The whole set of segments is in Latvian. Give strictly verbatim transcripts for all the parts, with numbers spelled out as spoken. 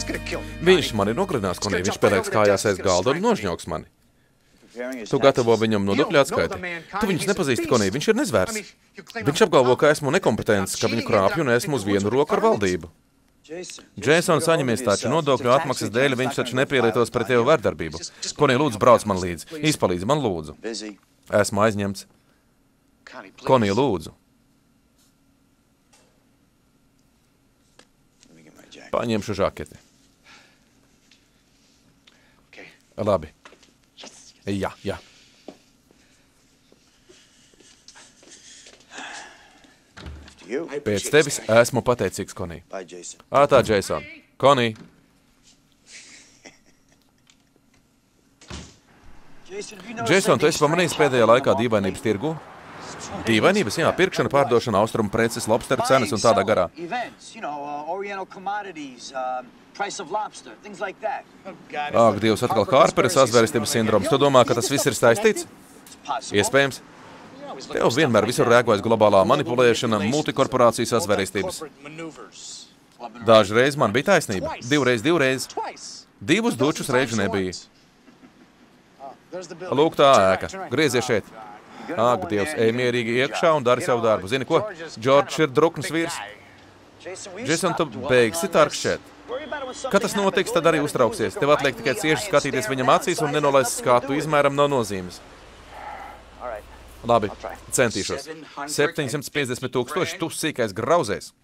Viņš mani nogalinās, Konī. Viņš pielieks kājās aiz galda un nožņauks mani. Tu gatavo viņam nodokļu atskaiti. Tu viņus nepazīsti, Konī. Viņš ir nezvērs. Viņš apgalvo, ka esmu nekompetents, ka viņu krāpju un esmu uz vienu roku ar valdību. Jason, saņemies taču nodokļu atmaksas dēļ, viņš taču nepielietos pret tevi vardarbību. Konī, lūdzu, brauc man līdzi. Izpalīdzi man, lūdzu. Esmu aizņemts. Konī, lūdzu. Paņemšu žaketi. Labi. Jā, jā. Pēc tevis esmu pateicīgs, Konī. Ātā, Jason. Konī. Jason, tu esi pamanījis pēdējā laikā dīvainības tirgu? Dīvainības, jā, pirkšana, pārdošana, austrumu preces, lobsteru cenas un tādā garā. Ak, Dievs, atkal Harpera sazvērestības sindroms. Tu domā, ka tas viss ir saistīts? Iespējams. Tev vienmēr visur rēkojas globālā manipulēšana, multikorporāciju sazvērestības. Dažreiz man bija taisnība. Divreiz, divreiz. Divus dučus reižu nebija. Lūk tā ēka. Griezies šeit. Ak, Dievs, ej mierīgi iekšā un dari savu darbu. Zini ko? Džordžs ir drukns vīrs. Jason, tu beigsi tarkšķēt. Kad tas notiks, tad arī uztrauksies. Tev atliek tikai cieši skatīties viņam acīs un nenolaist skatu izmēram nav nozīmes. Labi, centīšos. septiņsimt piecdesmit tūkstoši, tu sīkais grauzēs.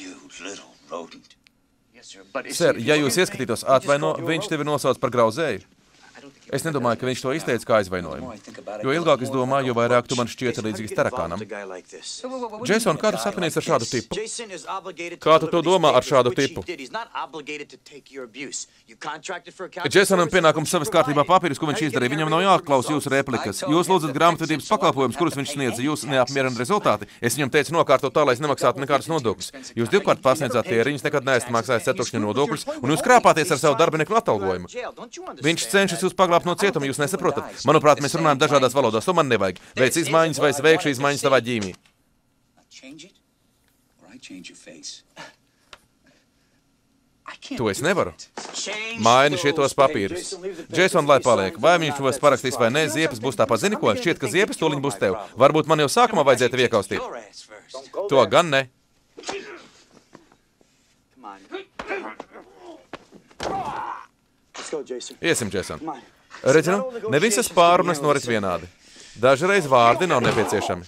Ser, ja jūs ieskatītos atvaino, viņš tevi nosauc par grauzēju. Es nedomāju, ka viņš to izteica kā aizvainojumu. Jo ilgāk es domāju, jo vairāk tu man šķieti līdzīgs tarakanam. Jason, kā tu sapinies ar šādu tipu? Kā tu to domā ar šādu tipu? Jasonam pienākums savas kārtībā papīrus, ko viņš izdarīja. Viņam nav jāklaus jūsu replikas. Jūs lūdzat grāmatvedības pakalpojumus, kurus viņš sniedza. Jūs neapmierina rezultāti. Es viņam teicu nokārtot tā, lai es nemaksātu nekādus nodokļus. Jūs divkārt pasniedzāt tēriņus, nekad neesat maksājis ceturkšņa nodokļus, un jūs krāpāties ar savu darbinieku atalgojumu. Viņš cenšas jūs paglābt no cietuma, jūs nesaprotat. Manuprāt, mēs runājam dažādās valodās, to man nevajag. Veic izmaiņas, vai es veikšu izmaiņas tavā ģīmī. To es nevaru. Maini šitos papīrus. Jason, lai paliek. Vai viņš tos parakstīs vai ne, ziepes būs tāpat. Zini ko? Šķiet, ka ziepes tūliņ būs tev. Varbūt man jau sākumā vajadzētu iekaustīt. To gan ne. Iesim, Jason. Redzi, nu, ne visas pārunas norit vienādi. Dažreiz vārdi nav nepieciešami.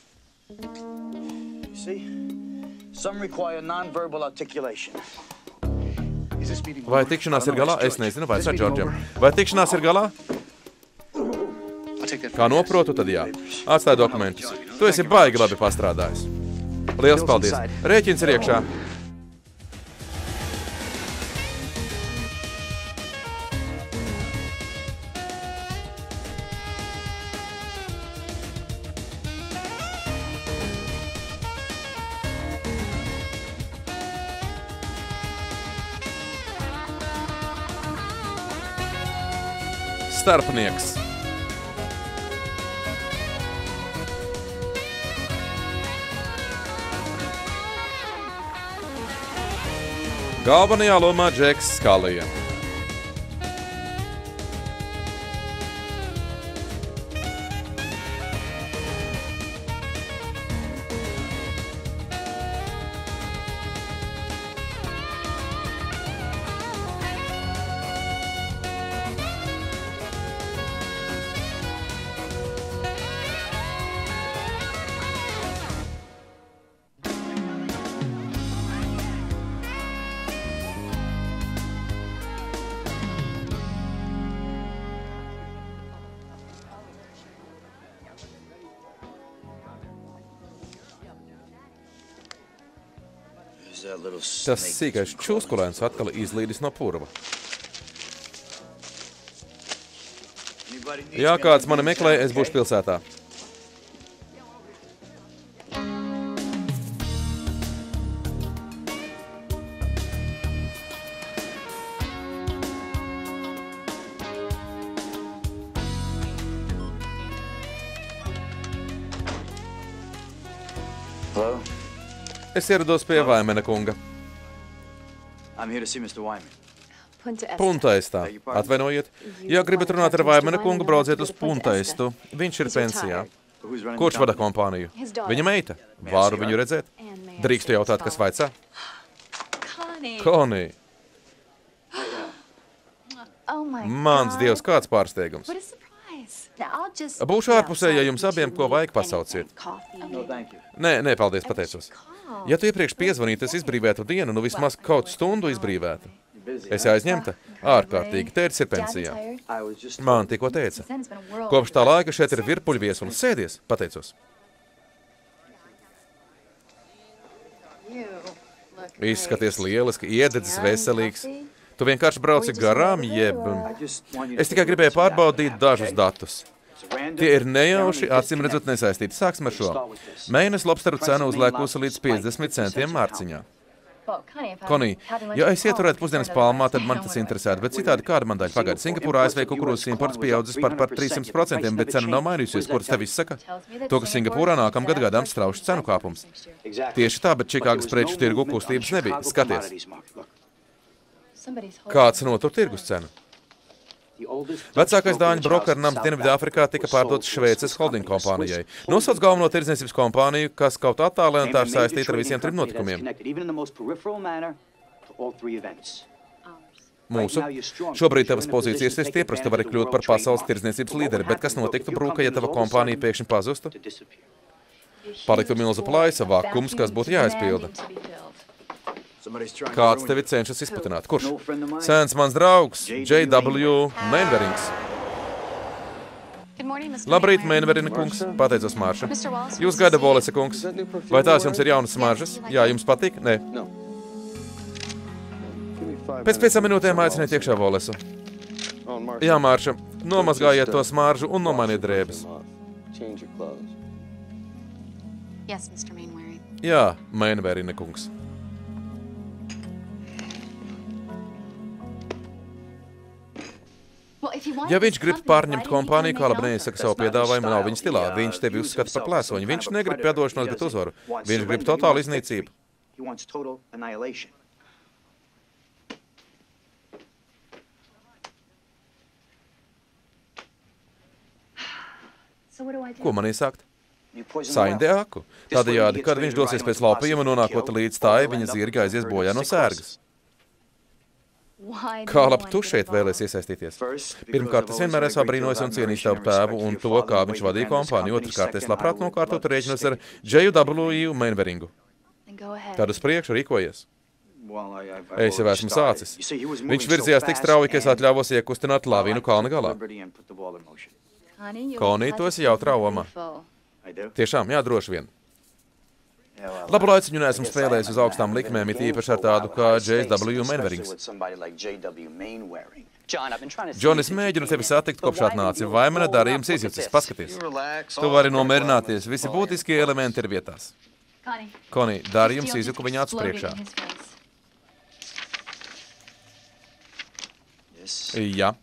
Vai tikšanās ir galā? Es nezinu, vai sā Džordžam. Vai tikšanās ir galā? Kā noprotu, tad jā. Atstāj dokumentus. Tu esi baigi labi pastrādājis. Liels paldies. Rēķins ir iekšā. Starpnieks. Galvenajā lomā Džeks Skalija. Tas sīkais čūskulēns atkal izlīdis no purva. Jā, kāds mani meklē, es būšu pilsētā. Es ierados pie Vaimena kunga. Punta Estā. Atvainojiet. Ja gribat runāt ar Vaimana kungu, brauciet uz Punta Estu. Viņš ir pensijā. Kurš vada kompāniju? Viņa meita. Varu viņu redzēt? Drīkstu jautāt, kas vaicā? Konī. Mans Dievs, kāds pārsteigums. Būšu ārpusē, ja jums abiem ko vajag, pasauciet. Nē, nē, paldies, pateicos. Ja tu iepriekš piezvanītu, es izbrīvētu dienu, nu vismaz kaut stundu izbrīvētu. Es aizņemta. Ārkārtīgi, tētis ir pensijā. Man tikko teica. Kopš tā laika šeit ir virpuļvies un sēdies, pateicos. Izskaties lieliski, iededzis, veselīgs. Tu vienkārši brauci garām, jeb... Es tikai gribēju pārbaudīt dažus datus. Tie ir nejauši, acīm redzot nesaistīti. Sāksim ar šo. Mēnes lobsteru cena uzlēkusi līdz piecdesmit centiem mārciņā. Konī, ja es ieturētu pusdienas palmā, tad man tas interesētu, bet citādi kāda man daļa pagaida. Singapūrā A S V kukurūzas imports pieaudzis par, par trīssimt procentiem, bet cena nav mainījusies. Ko tas tev izsaka? To, ka Singapūrā nākamgad gaidāms straušs cenu kāpums. Tieši tā, bet Čikāgas preču tirgu kustības nebija. Skaties. Kāds notur tirgus cenu? Vecākais dāņu brokeru nams Dienvidāfrikā tika pārdots Šveices holding kompānijai. Nosauc galveno tirdzniecības kompāniju, kas kaut attālē un tā ir saistīta ar visiem trim notikumiem. Mūsu. Šobrīd tavas pozīcijas ir stiepras, tu vari kļūt par pasaules tirdzniecības līderi, bet kas notiktu brūka, ja tava kompānija pēkšņi pazustu? Paliktu milzu plaisa, vakums, kas būtu jāizpilda. Kāds tevi cenšas izputināt? Kurš? Sēns mans draugs, J W Mainvarings. Labrīt, Mainvarina kungs, pateicos Mārša. Jūs gaida Volesa kungs. Vai tās jums ir jaunas smaržas? Jā, jums patīk? Nē. Pēc piecām minūtēm aiciniet iekšā Volesu. Jā, Mārša, nomazgājiet to smaržu un nomainiet drēbes. Jā, Mainvarina kungs. Ja viņš grib pārņemt kompāniju, kā labi neizsaka savu piedāvājumu, nav viņa stilā. Viņš tevi uzskata par plēsoņu. Viņš negrib piedošanos, bet uzvaru. Viņš grib totālu iznīcību. Ko man iesākt? Saindē aku. Tādējādi, kad viņš dosies pēc laupajiem un nonākot līdz tāji, viņa zirga aizies bojā no sērgas. Kā labi tu šeit vēlies iesaistīties? Pirmkārt, es vienmēr esmu brīnojis un cienījis tavu tēvu un to, kā viņš vadīja kompāniju. Otrkārt, es labprāt nokārtotu rēķinus ar J W Mainvaringu. Tad uz priekšu rīkojies. Es jau esmu sācis. Viņš virzījās tik strauji, ka es atļāvos iekustināt lavīnu kalna galā. Konī, tu esi jautrā oma. Tiešām, jā, droši vien. Labu laiciņu neesmu spēlējis uz augstām likmēm, it īpaši ar tādu kā J W Mainvarings. Džon, es mēģinu tevi satikt, kopš atnāci. Vaimana darījums izjucis. Paskaties. Tu vari nomierināties. Visi būtiskie elementi ir vietās. Konī, darījums izjuku viņa acu priekšā. Jā.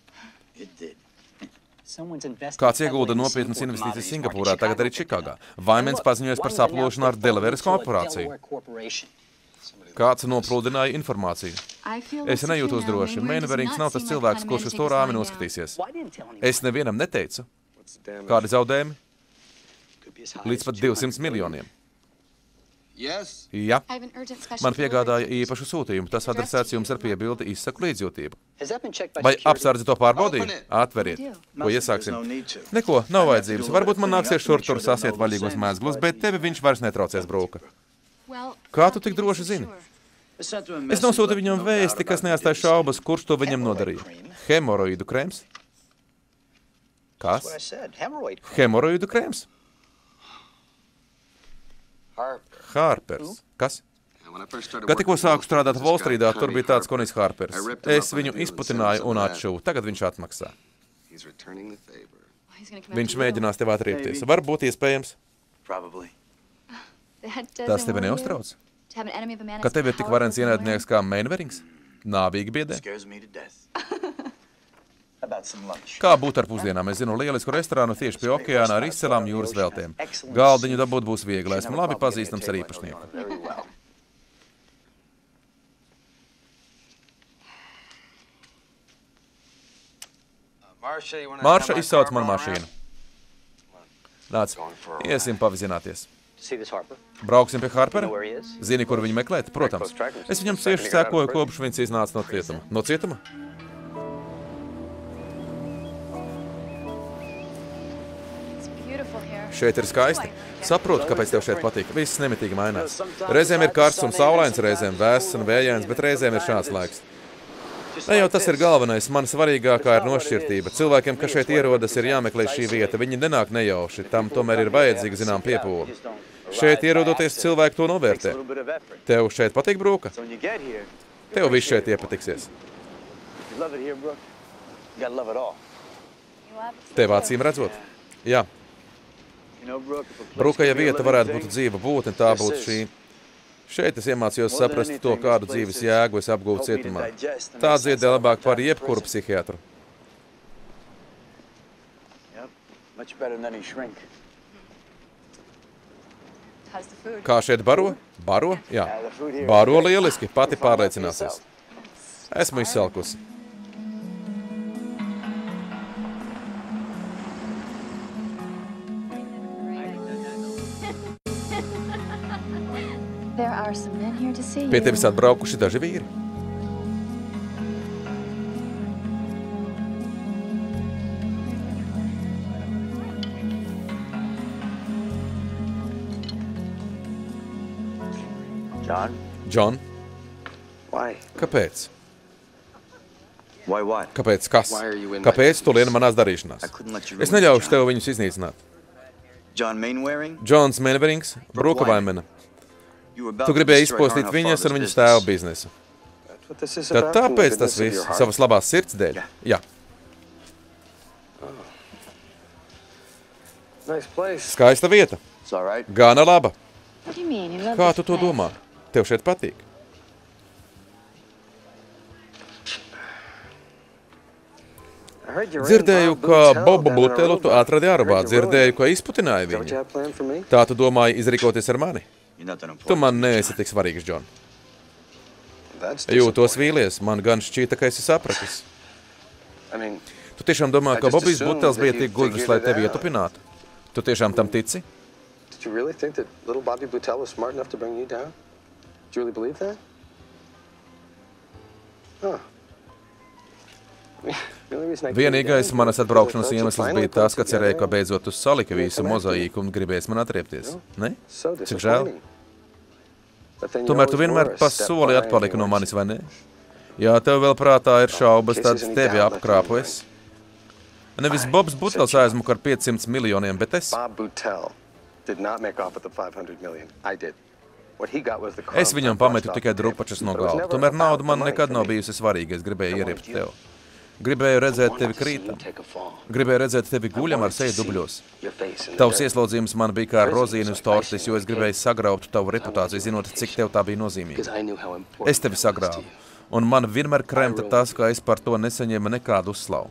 Kāds iegulda nopietnas investīcijas Singapūrā, tagad arī Čikāgā. Vaimens paziņojas par saplošanu ar Delaveres korporāciju. Kāds noplūdināja informāciju. Es nejūtos droši. Mainvarings nav tas cilvēks, kurš uz to rāmi noskatīsies. Es nevienam neteicu. Kādi zaudējumi? Līdz pat divsimt miljoniem. Jā. Man piegādāja īpašu sūtījumu. Tas adresēts jums ar piebildi izsaku līdzjūtību. Vai apsardzi to pārbaudīja? Atveriet. Ko iesāksim? Neko, nav vajadzības. Varbūt man nāksies šur tur sasiet vaļīgos mēzglus, bet tevi viņš vairs netraucēs brūka. Kā tu tik droši zini? Es nosūtu viņam vēsti, kas neatstāja šaubas, kurš to viņam nodarīja. Hemoroidu krēms? Kas? Hemoroidu krēms? Harpers. Kas? Kad tikko sāku strādāt Wallstreetā, tur bija tāds Konis Harpers. Es viņu izputināju un atšuvu. Tagad viņš atmaksā. Viņš mēģinās tev atriepties. Varbūt iespējams. Tas tevi neuztrauc? Ka tev ir tik varens ienaidnieks kā Mainvarings? Nāvīgi biedē? Kā būt ar pusdienām? Es zinu lielisku restorānu tieši pie okeāna ar izcelām jūras veltēm. Galdiņu dabūt būs viegli. Esmu labi pazīstams ar īpašnieku. Mārša, izsauc man mašīnu. Nāc, iesim pavizināties. Brauksim pie Harpera? Zini, kur viņu meklēt? Protams. Es viņam cieši sekoju, kopš viņš iznāca no cietuma. No cietuma? Šeit ir skaisti. Saprotu, kāpēc tev šeit patīk. Viss nemitīgi mainās. Reizēm ir karsts un saulains, reizēm vēss un vējains, bet reizēm ir šāds laiks. Ne jau tas ir galvenais, man svarīgākā ir nošķirtība. Cilvēkiem, kas šeit ierodas, ir jāmeklē šī vieta. Viņi nenāk nejauši, tam tomēr ir vajadzīga zinām piepūle. Šeit ierodoties, cilvēki to novērtē. Tev šeit patīk, Brūka? Tev viss šeit iepatiksies. Tev acīm redzot? Jā. Brūka, ja vieta varētu būt dzīva būtne, tā būtu šī. Šeit es iemācījos saprast to, kādu dzīves jēgu es apgūvu cietumā. Tā dziedē labāk par jebkuru psihiatru. Kā šeit baro? Baro? Jā. Baro lieliski, pati pārliecināsies. Esmu izsalkusi. Pie tevis atbraukuši daži vīri. John? John? Why? Kāpēc? Why what? Kāpēc kas? Kāpēc tu lien manās darīšanās? Es neļaušu tev viņus iznīcināt. John Mainwaring? Johns Mainwarings, Brūka Vaimena. Tu gribēji izpostīt viņas un viņas tēva biznesu. Tad tāpēc tas viss, savas labās sirds dēļ? Jā. Skaista vieta. Gana laba. Kā tu to domā? Tev šeit patīk? Dzirdēju, ka Bobu Butelu tu atradi Arabā. Dzirdēju, ka izputināji viņu. Tā tu domāji izrīkoties ar mani? Tu man neesi tik svarīgs, John. Jūtos vīlies, man gan šķīta, ka esi sapratis. Tu tiešām domā, ka Bobijs Butels bija tik gudrs, lai tevi ietupinātu? Tu tiešām tam tici? Vienīgais manas atbraukšanas iemesls bija tas, ka cerēju, ka beidzot uz salika visu mozaīku un gribēs man atriepties. Ne? Cik žēl? Tomēr tu vienmēr pa soli atpalika no manis, vai ne? Ja tev vēl prātā ir šaubas, tad tevi apkrāpu es. Nevis Bobs Butels aizmuka ar piecsimt miljoniem, bet es. Es viņam pametu tikai drupačas no galva. Tomēr nauda man nekad nav bijusi svarīga, es gribēju ieriept tev. Gribēju redzēt tevi krītam. Gribēju redzēt tevi guļam ar seju dubļos. Tavs ieslodzījums man bija kā rozīni uz tortis, jo es gribēju sagraut tavu reputāciju, zinot, cik tev tā bija nozīmīga. Es tevi sagrāvu. Un man vienmēr kremta tas, ka es par to nesaņēmu nekādu uzslavu.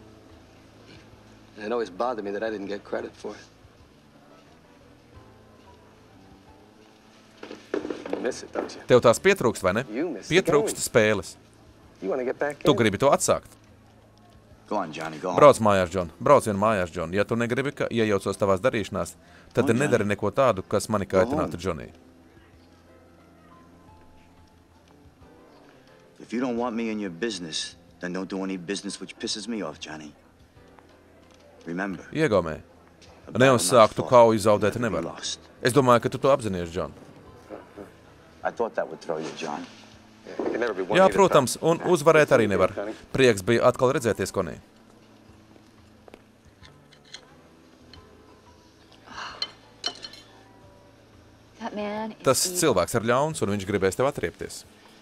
Tev tās pietrūkst, vai ne? Pietrūkst spēles. Tu gribi to atsākt. Brauc mājās, John. Brauc vien mājās, John. Ja tu negribi, ka iejaucos tavās darīšanās, tad nedari neko tādu, kas mani kaitinātu, Johnny. If you don't want me in your business, then don't do any business which pisses me off, Johnny. Remember. Iegaumē. Neuzsāktu kauju zaudēt nevar. Es domāju, ka tu to apzinies, John. I thought that would throw you, John. Jā, protams, un uzvarēt arī nevar. Prieks bija atkal redzēties, Konī. Tas cilvēks ir ļauns, un viņš gribēs tev atriepties.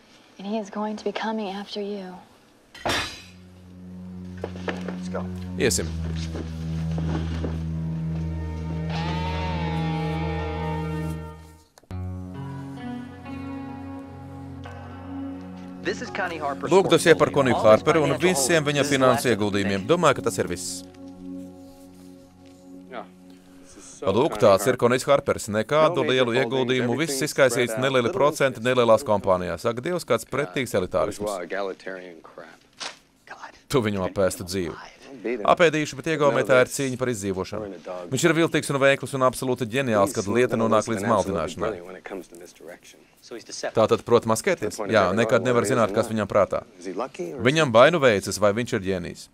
Iesim. Lūk, dosie par Koniju Harperu un visiem viņa finansu ieguldījumiem. Domāju, ka tas ir viss. Lūk, tāds ir Konijs Harpers. Nekādu lielu ieguldījumu, viss izkaisīts nelieli procenti nelielās kompānijās. Ak, Dievs, kāds pretīgs elitārisms. Tu viņu apēstu dzīvi. Apēdīšu, bet iegaumē tā ir cīņa par izdzīvošanu. Viņš ir viltīgs un veikls un absolūti ģeniāls, kad lieta nonāk līdz maldināšanai. Tātad, prot maskēties? Jā, nekad nevar zināt, kas viņam prātā. Viņam vai nu veicas, vai viņš ir ģenijs.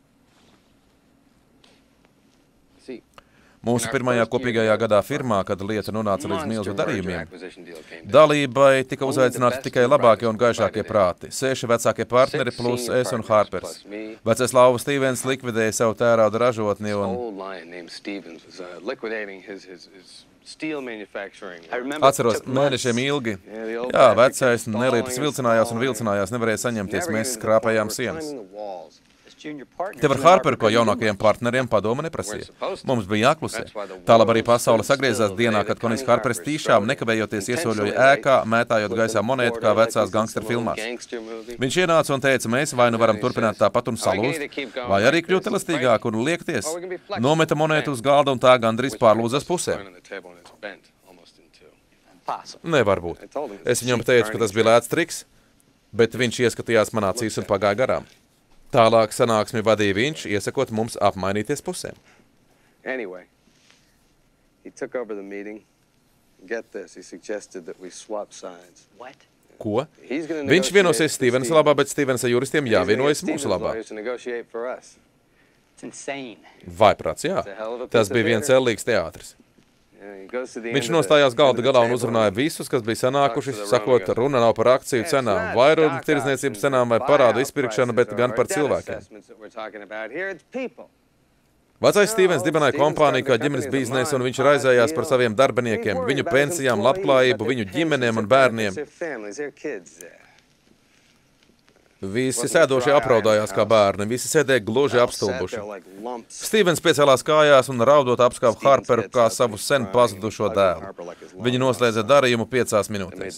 Mūsu pirmajā kopīgajā gadā firmā, kad lieta nonāca līdz milzu darījumiem, dalībai tika uzaicināti tikai labākie un gaišākie prāti. Seši vecākie partneri plus es un Harpers. Vecais lauva Stevens likvidēja savu tērauda ražotni un... Atceros, mēnešiem ilgi. Jā, vecais nelietis vilcinājās un vilcinājās, nevarēja saņemties, mēs skrāpējām sienas. Tev ar Harperu, ko jaunākajiem partneriem padoma neprasīja. Mums bija jāklusē. Tālāk arī pasaule sagriezās dienā, kad Konijs Harpers tīšām nekavējoties iesoļoja ēkā, mētājot gaisā monētu kā vecās gangsteru filmās. Viņš ienāca un teica, mēs vai nu varam turpināt tāpat un salūst, vai arī kļūt elastīgāk un liekties. Nometa monētu uz galda un tā gandrīz pārlūzas pusē. Nevar būt. Es viņam teicu, ka tas bija lēts triks, bet viņš ieskatījās man acīs un pagāja garām. Tālāk sanāksmi vadīja viņš, iesakot mums apmainīties pusēm. Anyway, he took over the meeting. Get this, he suggested that we swap sides. What? Ko? Viņš vienosies Stevensa labā, bet Stevensa juristiem jāvienojas mūsu labā. Vaiprāts, jā. Tas bija viens ellīgs teātris. Viņš nostājās galda galā un uzrunāja visus, kas bija sanākuši, sakot, runa nav par akciju cenām, vairuma tirdzniecības cenām vai parādu izpirkšanu, bet gan par cilvēkiem. Vecais Stevens dibināja kompāniju kā ģimenes biznesu, un viņš raizējās par saviem darbiniekiem, viņu pensijām, labklājību, viņu ģimenēm un bērniem. Visi sēdošie apraudājās kā bērni, visi sēdēja gluži apstulbuši. Stevens piecēlās kājās un raudot apskāva Harperu kā savu sen pazudušo dēlu. Viņi noslēdza darījumu piecās minūtēs.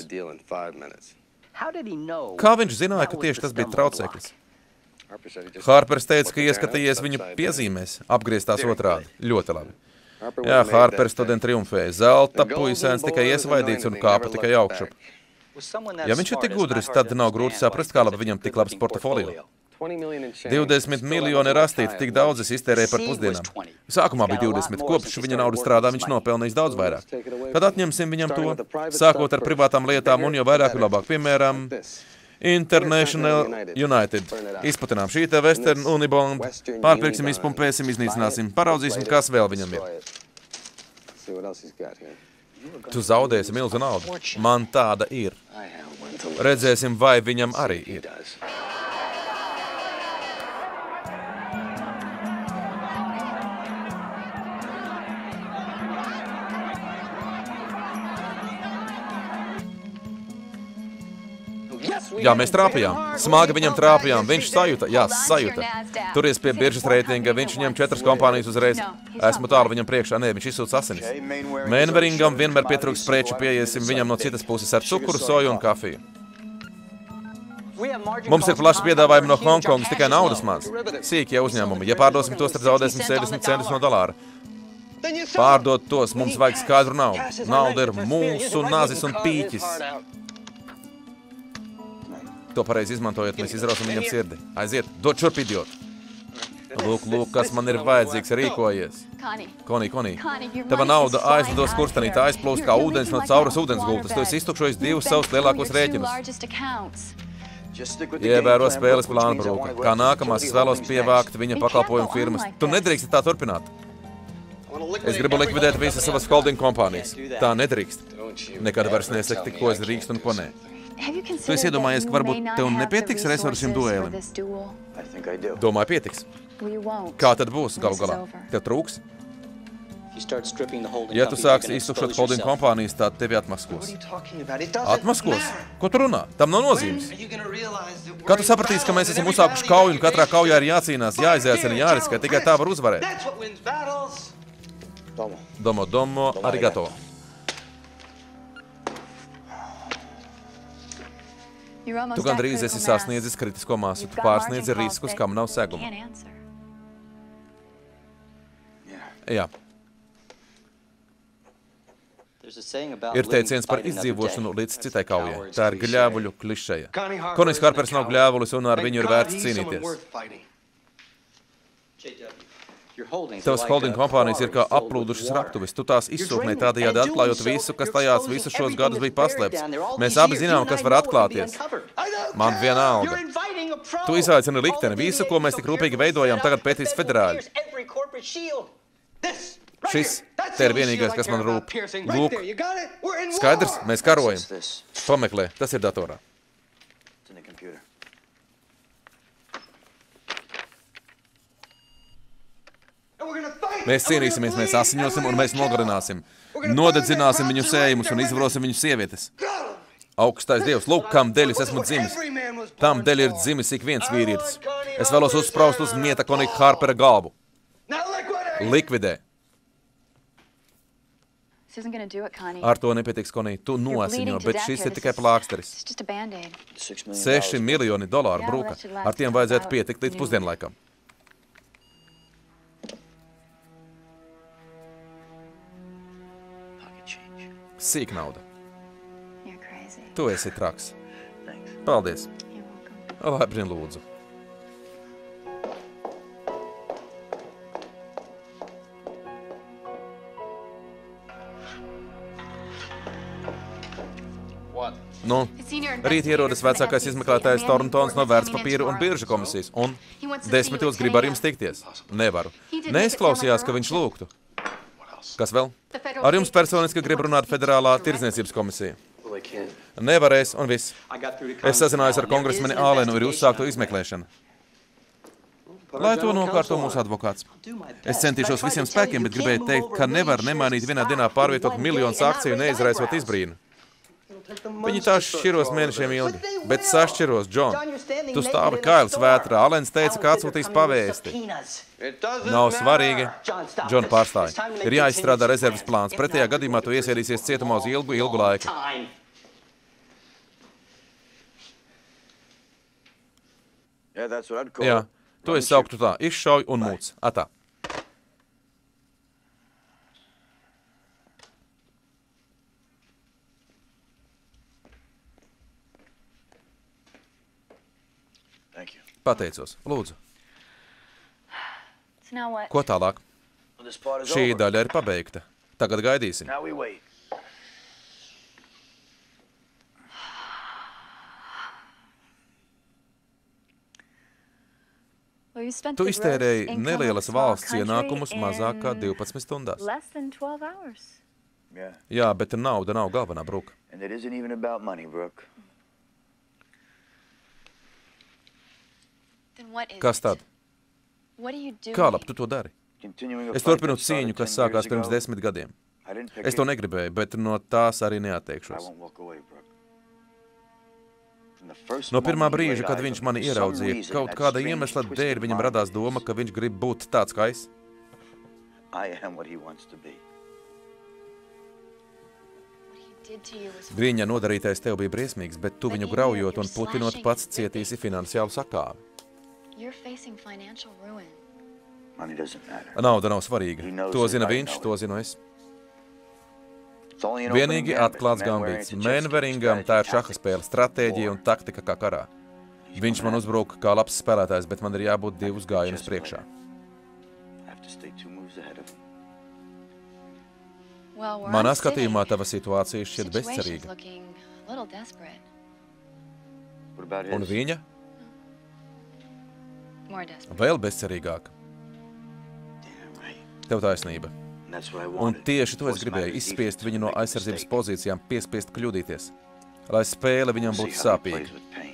Kā viņš zināja, ka tieši tas bija trauceklis? Harpers teica, ka ieskatījies viņu piezīmēs, apgrieztās otrādi. Ļoti labi. Jā, Harpers studenti triumfēja. Zelta puisēns tikai iesvaidīts un kāpa tikai augšup. Ja viņš ir tik gudrs, tad nav grūti saprast, kā labi viņam tik labs portfolio. divdesmit miljoni rastīti, tik daudz es iztērēju par pusdienām. Sākumā bija divdesmit, kopš viņa naudu strādā, viņš nopelnījis daudz vairāk. Tad atņemsim viņam to, sākot ar privātām lietām un jau vairāk ir labāk. Piemēram, International United. Izplatinām šī te Western Unibond, pārpirksim, izpumpēsim, iznīcināsim, paraudzīsim, kas vēl viņam ir. Tu zaudēsi milzu naudu. Man tāda ir. Redzēsim, vai viņam arī ir. Jā, mēs trāpījām. Smagi viņam trāpījām. Viņš sajuta. Jā, sajuta. Turies pie biržas reitinga. Viņš viņam četras kompānijas uzreiz. Esmu tālu viņam priekšā. Nē, viņš izsūc asinis. Mainwaringam vienmēr pietrūks preču. Pieiesim viņam no citas puses ar cukuru, soju un kafiju. Mums ir plaši piedāvājumi no Hongkongas, tikai naudas maz. Sīkie uzņēmumi. Ja pārdosim tos, tad zaudēsim sešdesmit centus no dolāra. Pārdot tos, mums vajag skaidru naudu. Nauda ir mūsu nazis un pīķis. To pareizi izmantojot, mēs izrausam viņam sirdi. Aiziet, dod šurp, idiot. Lūk, lūk, kas man ir vajadzīgs, rīkojies. Konī, Konī, tava nauda aizlido skurstenī, tā aizplūst kā ūdens no cauras ūdensgultas. Tu esi iztukšojis divus savus lielākos rēķinus. Ievēro spēles plānu, brūka. Kā nākamās es vēlos pievākt viņa pakalpojumu firmas. Tu nedrīksti tā turpināt. Es gribu likvidēt visas savas holding kompānijas. Tā nedrīkst. Nekad vairs nesaki, ko es drīkst un ko nē. Tu esi iedomājies, ka varbūt tev nepietiks resursu šim duēlim? Domāju, pietiks. Kā tad būs galu galā? Tev trūks? Ja tu sāksi iztukšot holding kompānijas, tad tevi atmaskos. Atmaskos? Ko tu runā? Tam nav nozīmes. Kā tu sapratīsi, ka mēs esam uzsākuši kauju un katrā kaujā ir jācīnās, jāizjācina, jāriskē, tikai tā var uzvarēt? Domo, domo, arigato. Tu gandrīz esi sasniedzis kritisko masu, tu pārsniedzi riskus, kam nav seguma. Jā. Ir teiciens par izdzīvošanu līdz citai kaujai. Tā ir gļēvuļu klišeja. Konijs Harpers nav gļēvulis un ar viņu ir vērts cīnīties. Tavas holding kompānijas ir kā aplūdušas raktuves. Tu tās izsūknēji tādējādi atklājot visu, kas tajās visus šos gadus bija paslēpts. Mēs abi zinām, kas var atklāties. Man vienalga. Tu izaicini likteni. Visu, ko mēs tik rūpīgi veidojām, tagad pētīs federāļi. Šis te ir vienīgais, kas man rūp. Lūk. Skaidrs, mēs karojam. Pameklē, tas ir datorā. Mēs cīnīsimies, mēs asiņosim un mēs nogarināsim. Nodedzināsim viņu sējumus un izvarosim viņu sievietes. Augstais Dievs, lūk, kam dēļ es esmu dzimis. Tam dēļ ir dzimis ik viens vīrietis. Es vēlos uzspraust uz Mieta Konika Harpera galvu. Likvidē. Ar to nepietiks, Konī. Tu noasiņo, bet šis ir tikai plāksteris. Seši miljoni dolāru brūka. Ar tiem vajadzētu pietikt līdz pusdienlaikam. Sīk nauda. Tu esi traks. Paldies. Labrien, lūdzu. Nu, rīt ierodas vecākais izmeklētājs Thorntons no vērtspapīru un biržu komisijas, un desmitos grib ar jums tikties. Nevaru. Neizklausījās, ka viņš lūgtu. Kas vēl? Ar jums personiski grib runāt Federālā tirdzniecības komisija. Nevarēs, un viss. Es sazinājos ar kongresmeni Ālenu ir uzsāktu izmeklēšanu. Lai to nokārto mūsu advokāts. Es centīšos visiem spēkiem, bet gribēju teikt, ka nevar nemainīt vienā dienā pārvietot miljonus akciju neizraisot izbrīnu. Viņi tā šķiros mēnešiem ilgi, bet sašķiros, Džon. Tu stāvi kails vētrā, Alens teica, ka atsūtīs pavēsti. Nav svarīgi. Džon pārstāja. Ir jāizstrādā rezerves plāns, pretējā gadījumā tu iesēdīsies cietumā uz ilgu, ilgu laiku. Jā, to es sauktu tā, izšauj un mūc. Atā. Pateicos. Lūdzu. Ko tālāk? Šī daļa ir pabeigta. Tagad gaidīsim. Tu iztērēji nelielas valsts ienākumus mazāk kā divpadsmit stundās. Jā, bet nauda nav galvenā, Bruk. Kas tad? Kā labi tu to dari? Es turpinu cīņu, kas sākās pirms desmit gadiem. Es to negribēju, bet no tās arī neatteikšos. No pirmā brīža, kad viņš mani ieraudzīja, kaut kāda iemesla dēļ viņam radās doma, ka viņš grib būt tāds kā es. Viņa nodarītais tev bija briesmīgs, bet tu viņu graujot un putinot pats cietīsi finansiālu sakāvi. Nauda nav svarīga. To zina viņš, to zinu es. Vienīgi atklāts gambīts. Mainwaringam tā ir šaha spēle, stratēģija un taktika kā karā. Viņš man uzbruka kā labs spēlētājs, bet man ir jābūt divus gājienus priekšā. Manā skatījumā tava situācija šķiet bezcerīga. Un viņa? Vēl bezcerīgāk. Tev taisnība. Un tieši to es gribēju, izspiest viņu no aizsardzības pozīcijām, piespiest kļūdīties, lai spēle viņam būtu sāpīga.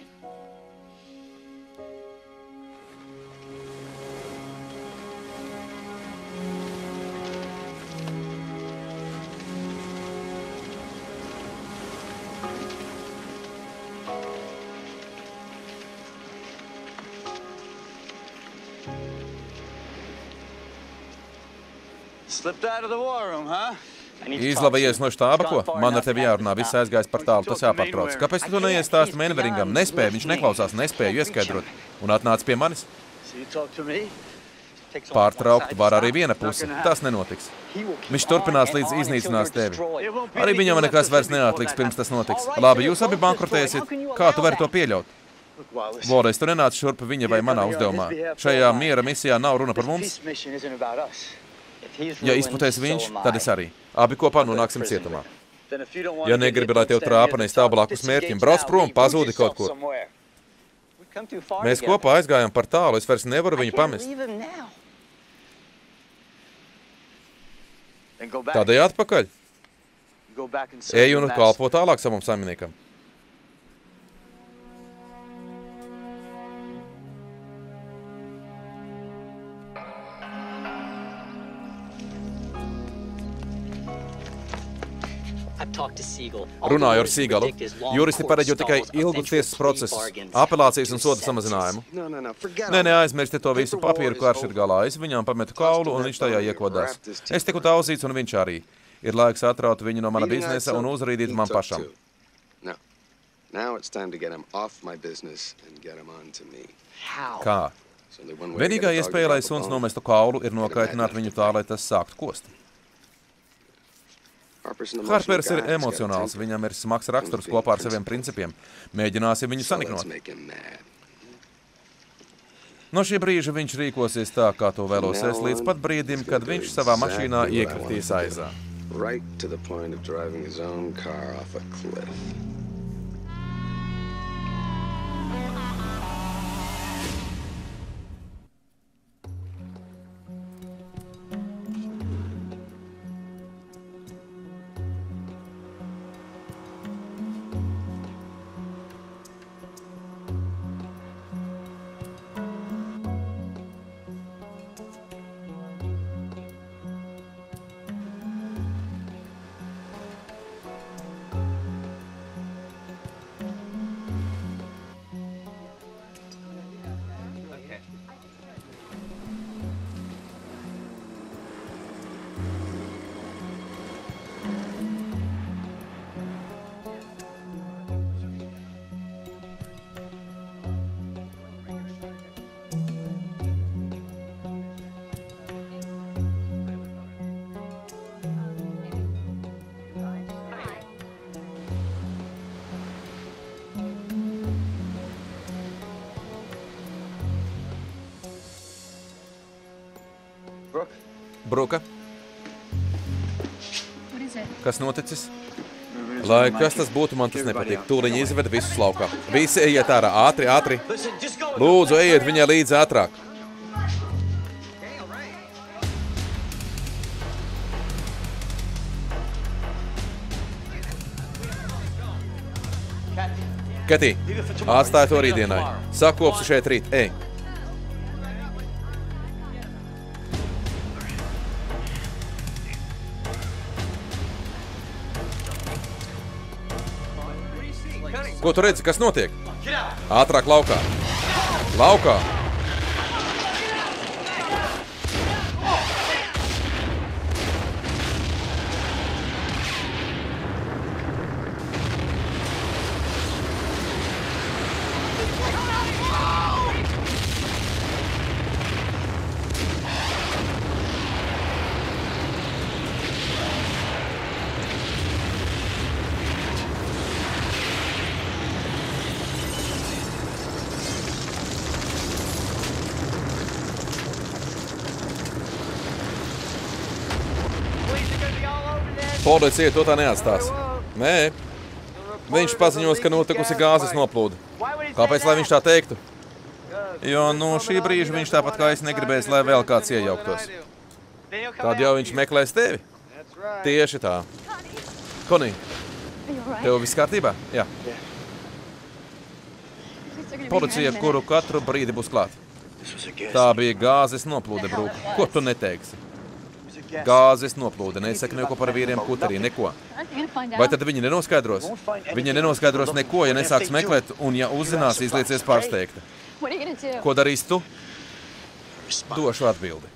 Izlavējies no štāba, ko? Man ar tevi jārunā, viss aizgājis par tālu, tas jāpārtrauc. Kāpēc tu to neiestāsti Mainwaringam? Nespēja, viņš neklausās, nespēju ieskaidrot. Un atnāc pie manis? Pārtraukt var arī viena puse, tas nenotiks. Viņš turpinās līdz iznīcinās tevi. Arī viņam nekas vairs neatliks, pirms tas notiks. Labi, jūs abi bankrotēsiet. Kā tu vari to pieļaut? Wallace, tu nenāc šurp viņa vai manā uzdevumā. Šajā miera misijā nav runa par mums. Ja izputēs viņš, tad es arī. Abi kopā nonāksim cietumā. Ja negribi, lai tev trāpa neizstāv blakus mērķim, brauc prom, pazūdi kaut kur. Mēs kopā aizgājām par tālu, es vairs nevaru viņu pamest. Tādēļ atpakaļ. Ej un kalpo tālāk savam saimniekam. Runāju ar Sīgalu. Juristi paredz jau tikai ilgu tiesas procesus, apelācijas un soda samazinājumu. Nē, neaizmirsti to visu papīru, karš ir galā. Es viņām pametu kaulu un viņš tajā iekodās. Es tiku tauzīts un viņš arī. Ir laiks atraut viņu no mana biznesa un uzrīdīt man pašam. Kā? Vienīgā iespēja, lai suns nomestu kaulu, ir nokaitināt viņu tā, lai tas sāktu kost. Harpers ir emocionāls, viņam ir smags raksturs kopā ar saviem principiem. Mēģināsim viņu saniknot. No šī brīža viņš rīkosies tā, kā to vēlos es, līdz pat brīdim, kad viņš savā mašīnā iekritīs aizā. Bruka? Kas noticis? Lai kas tas būtu, man tas nepatīk. Tūliņi izved visus laukā. Visi ejiet ārā, ātri, ātri. Lūdzu, ejiet viņai līdzi ātrāk. Ketī, atstāj to rītdienai. Sakopsi šeit rīt, ej. Ko tu redzi, kas notiek? Ātrāk laukā. Laukā! Policija to tā neatstās. Nē. Viņš paziņos, ka notikusi gāzes noplūde. Kāpēc, lai viņš tā teiktu? Jo no šī brīža viņš tāpat kā es negribēs, lai vēl kāds iejauktos. Tad jau viņš meklēs tevi. Tieši tā. Konī, tev viss kārtībā? Jā. Policija, kuru katru brīdi būs klāt. Tā bija gāzes noplūde, Brūka. Ko tu neteiksi? Gāzes noplūde, nesaka neko par vīriem kuterī, neko. Vai tad viņi nenoskaidros? Viņi nenoskaidros neko, ja nesāks meklēt, un ja uzzinās, izliecies pārsteigta. Ko darīs tu? Došu atbildi.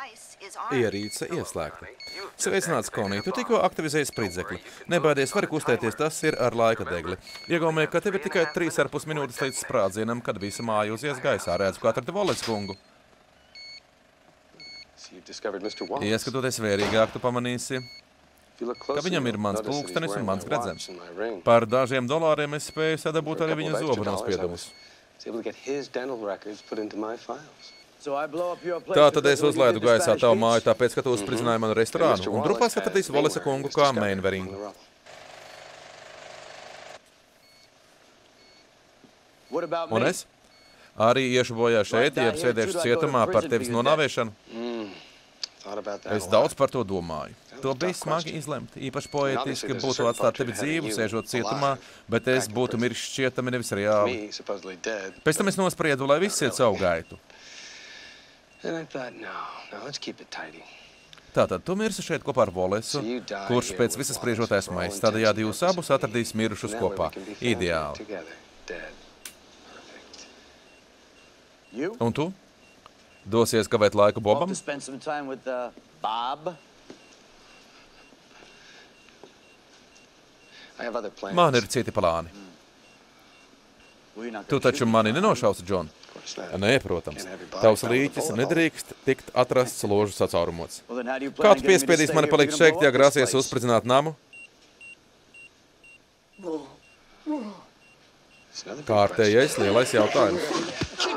Ierīce ieslēgta. Sveicināts, Konī, tu tikko aktivizēji spridzekli. Nebaidies, vari kustēties, tas ir ar laika degli. Iegaumē, ka tev ir tikai trīs ar pus minūtes līdz sprādzienam, kad visa māja uzies gaisā. Redzu, kā atradi Wallace kungu. Ieskatoties vērīgāk, tu pamanīsi, ka viņam ir mans pulkstenis un mans gredzens. Par dažiem dolāriem es spēju sadabūt arī viņa zobu nospiedumus. Tā tad es uzlaidu gaisā tavu māju, tāpēc, ka tu uzspridzināji manu restorānu, un drupās atradīsi Wallace kungu kā mainveringu. Un es? Arī iešu bojā šeit, jeb sēdēšu cietumā par tevis nonāvēšanu. Es daudz par to domāju. To bija smagi izlemt. Īpaši poetiski būtu atstāt tevi dzīvu, sēžot cietumā, bet es būtu miris šķietami nevis reāli. Pēc tam es nospriedu, lai viss iet savu gaitu. Tātad tu mirsi šeit kopā ar Wallace, kurš pēc visas spriežot esmu es. Tādējādi jūs abus atradīs mirušus kopā. Ideāli. Un tu? Dosies kavēt laiku Bobam? Man ir citi plāni. Tu taču mani nenošausi, John? Nē, protams. Tavs līķis nedrīkst tikt atrasts ložu sacaurumots. Kā tu piespiedīsi mani palikt šeit, ja grāsies uzspridzināt namu? Kārtējais lielais jautājums.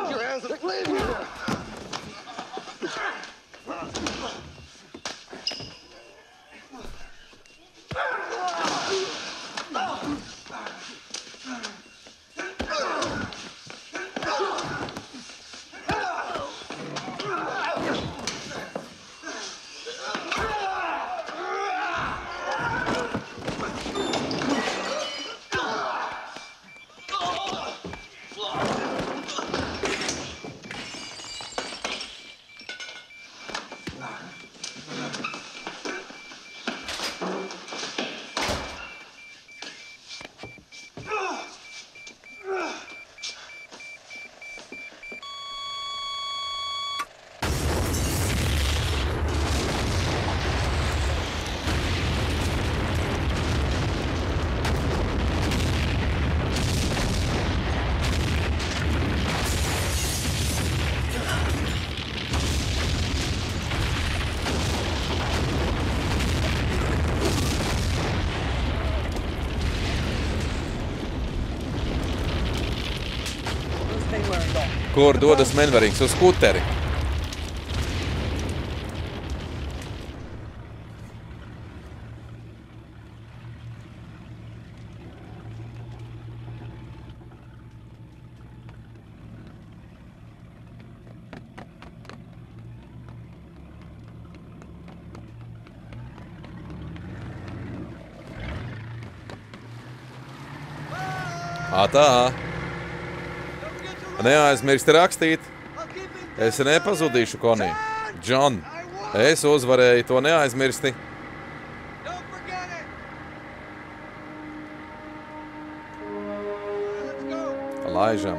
Kur dodas Mainverings? Uz skuteri. Ātā. Neaizmirsti rakstīt. Es nepazudīšu, Konī. John, es uzvarēju, to neaizmirsti. Laižam.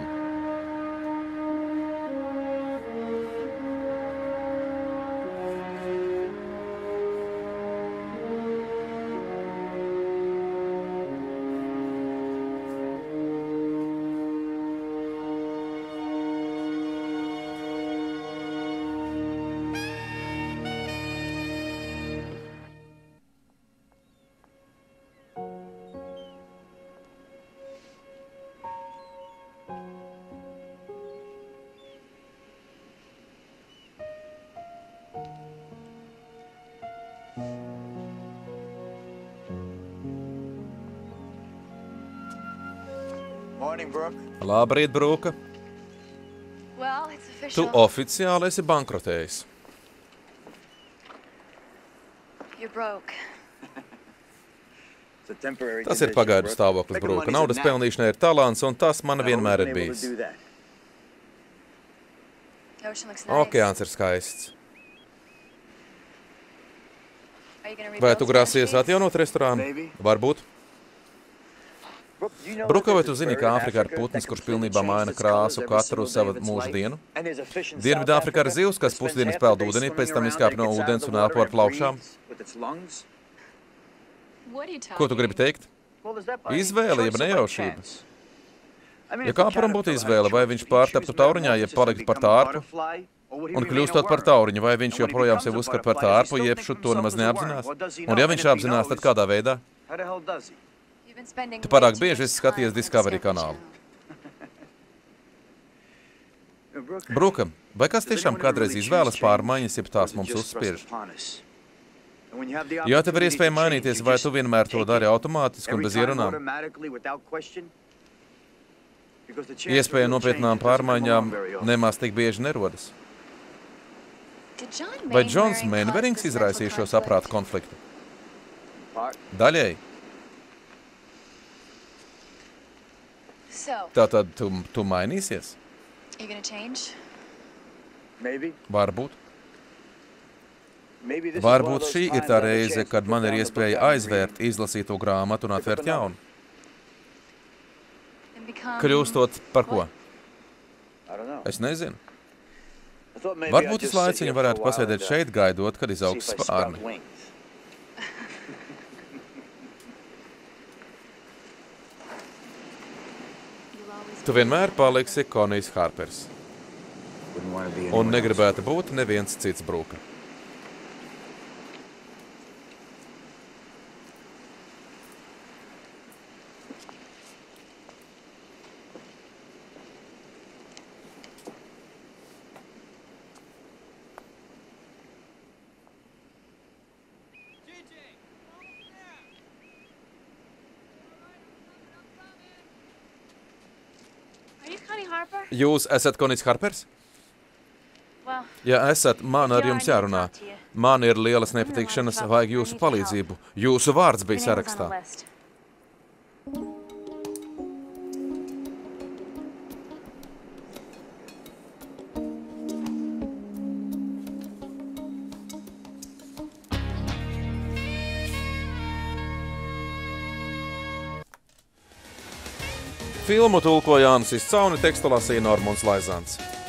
Labrīt, Brūka. Tu oficiāli esi bankrotējis. Tas ir pagaidu stāvoklis, Brūka. Naudas pelnīšanai ir talants, un tas man vienmēr ir bijis. Okeāns ir skaists. Vai tu grāsies atjaunot restorānu? Varbūt. Bruka, vai tu zini, ka Āfrikā ir putns, kurš pilnībā maina krāsu katru savu mūža dienu? Dienvidāfrikā ir zivs, kas pusdienas peld ūdenī, pēc tam izkāp no ūdens un elpo ar plaušām. Ko tu gribi teikt? Izvēle, jeb nejaušība. Ja kāparam būtu izvēle, vai viņš pārtaptu tauriņā, jeb paliktu par tārpu, un kļūstot par tauriņu, vai viņš joprojām sev uzskat par tārpu, jeb šut to nemaz neapzinās? Un ja viņš apzinās, tad kādā veidā? Tu pārāk bieži esi skatījies Discovery kanālu. Bruka, vai kāds tiešām kādreiz izvēlas pārmaiņas, jeb tās mums uzspiež? Ja tev ir iespēja mainīties, vai tu vienmēr to dari automātiski un bez ierunām? Iespēja nopietnām pārmaiņām nemaz tik bieži nerodas. Vai Džons Mainvarings izraisīja šo saprātu konfliktu? Daļēji. Tātad tu, tu mainīsies? Varbūt. Varbūt šī ir tā reize, kad man ir iespēja aizvērt izlasīto grāmatu un atvērt jaunu. Kļūstot par ko? Es nezinu. Varbūt es laiciņu varētu pasēdēt šeit, gaidot, kad izaugs spārni. Tu vienmēr paliksi Konijs Harpers. Un negribētu būt neviens cits Bruka. Jūs esat Konijs Harpers? Ja esat, man ar jums jārunā. Man ir lielas nepatikšanas, vajag jūsu palīdzību. Jūsu vārds bija sarakstā. Filmu tulkoja Jānis Cauni, tekstu lasīja Normons Laizāns.